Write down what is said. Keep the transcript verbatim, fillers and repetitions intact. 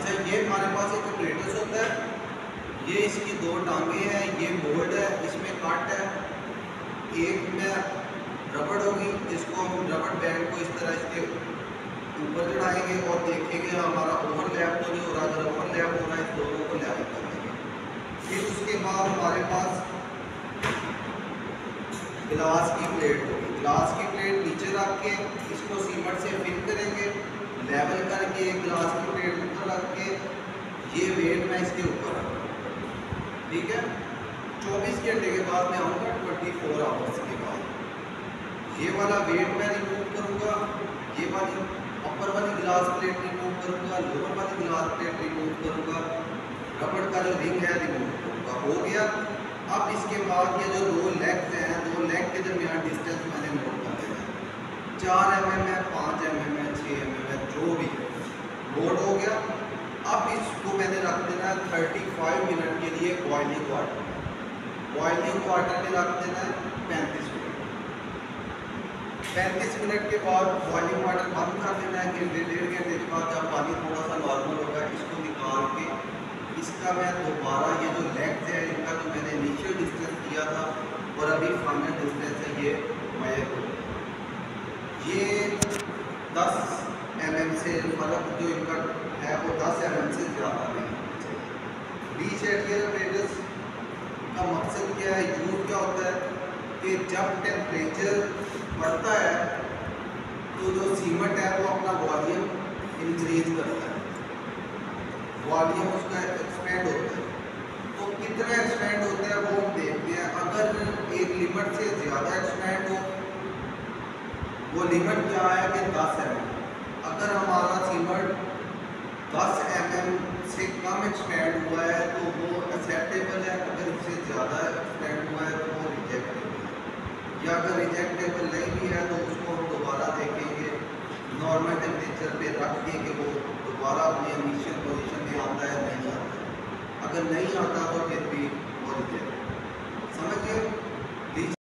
अच्छा, ये हमारे पास एक ऑपरेटर्स होता है, ये इसकी दो टांगे हैं, ये मोल्ड है, इसमें कट है, एक में रबड़ होगी, इसको हम रबड़ बैंड को इस तरह इसके ऊपर चढ़ाएंगे और देखेंगे हमारा ओवरलैप तो नहीं हो रहा। अगर ओवरलैप हो रहा है इस दोनों को लेवल कर देंगे। फिर उसके बाद हमारे पास ग्लास की प्लेट होगी, ग्लास की प्लेट नीचे रख के इसको सीमेंट से फिल करेंगे, लेवल करके ग्लास की प्लेट ऊपर रख के ये वेट मैं इसके ऊपर रखूँगा, ठीक है। चौबीस घंटे के बाद मैं आऊँगा ट्वेंटी फोर आवर्स के बाद ये वाला वेट मैं रिमूव करूँगा, ये वाली अपर वाली ग्लास प्लेट रिमूव करूँगा, लोअर वाली ग्लास प्लेट रिमूव करूँगा, रबड़ का जो रिंग है रिमूव करूँगा। हो गया। अब इसके बाद ये जो दो लेग्स हैं, दो लेग के दरमियान डिस्टेंस मैंने नोट कर देना है, चार एम एम है, पाँच एम एम है, छः एम एम है, जो भी है नोट हो गया। अब इसको मैंने रख देना है पैंतीस मिनट के लिए बॉइलिंग वाटर, बॉइलिंग वाटर में रख देना है पैंतीस मिनट। पैंतीस मिनट के बाद बॉइलिंग वाटर बंद कर देना है। घंटे डेढ़ घंटे के बाद जब पानी थोड़ा सा नॉर्मल होगा इसको निकाल के इसका मैं दोबारा ये जो लेग्स है इनका जो मैंने इनिशियल डिस्टेंस दिया था और अभी फाइनल डिस्टेंस है ये मैं ये दस एम एम से फर्क जो इनका है वो दस एम एम से ज़्यादा नहीं चाहिए। बीच एटियर ऑपरेटर्स का मकसद क्या है, यूज क्या होता है कि जब टेम्परेचर बढ़ता है तो जो सीमेंट है वो अपना वॉल्यूम इंक्रीज करता है, वॉल्यूम उसका एक्सपेंड होता है। तो कितना एक्सपेंड होता है वो हम देखते हैं। अगर एक लिमिट से ज़्यादा एक्सपेंड हो, वो लिमिट क्या है कि दस एम एम। अगर हमारा सीमेंट दस एम एम से कम एक्सपेंड हुआ है तो वो एक्सेप्टेबल है, अगर इससे ज़्यादा एक्सपेंड हुआ है तो वो रिजेक्टेबल है, या अगर रिजेक्टेबल नहीं भी है तो उसको हम दोबारा देखेंगे, नॉर्मल टेम्परेचर पे रख के कि वो दोबारा अपनी इनिशियल